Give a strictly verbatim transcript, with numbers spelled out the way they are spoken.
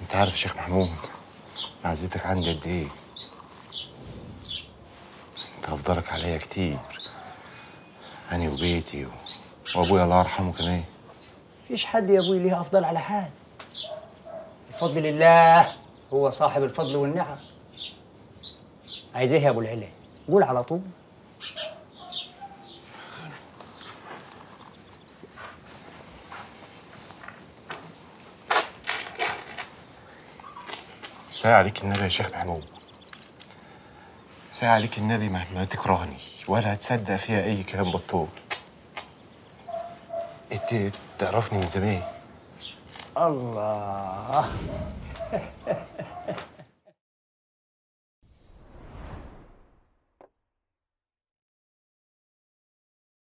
انت عارف يا شيخ محمود معزتك عندي قد ايه؟ انت افضلك عليا كتير، أنا وبيتي و... وأبويا الله يرحمه كمان. مفيش حد يا ابوي ليه افضل على حال. الفضل لله، هو صاحب الفضل والنعم. عايز ايه يا ابو العلا؟ قول على طول. ساي عليك النبي يا شيخ محمود، ساي عليك النبي مهما تكرهني ولا هتصدق فيها أي كلام بطول. أنت تعرفني من زمان. الله